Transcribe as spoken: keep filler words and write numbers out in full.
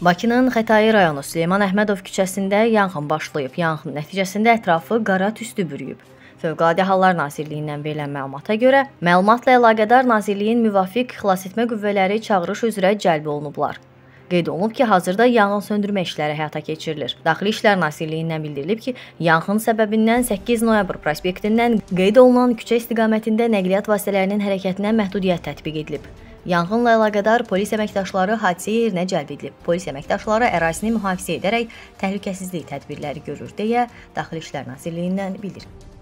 Bakının Xətai rayonu Süleyman Əhmədov küçəsində yanğın başlayıb. Yanğın nəticəsində ətrafı qara tüstü bürüyüb. Fövqəladə Hallar Nazirliyindən verilən məlumata görə, məlumatla əlaqədar Nazirliyin müvafiq xilasetmə qüvvələri çağırış üzrə cəlb olunublar. Qeyd olunub ki, hazırda yanğın söndürmə işləri həyata keçirilir. Daxili İşlər Nazirliyindən bildirilib ki, yanğın səbəbindən səkkiz noyabr prospektindən qeyd olunan küçə istiqamətində nəqliyyat vasitələrinin hərəkətinə məhdudiyyət tətbiq edilib. Yanğınla əlaqədar polis əməkdaşları hadisə yerinə cəlb edilib. Polis əməkdaşları ərazini mühafizə edərək təhlükəsizlik tədbirləri görür deyə Daxili İşlər Nazirliyindən bildirilib.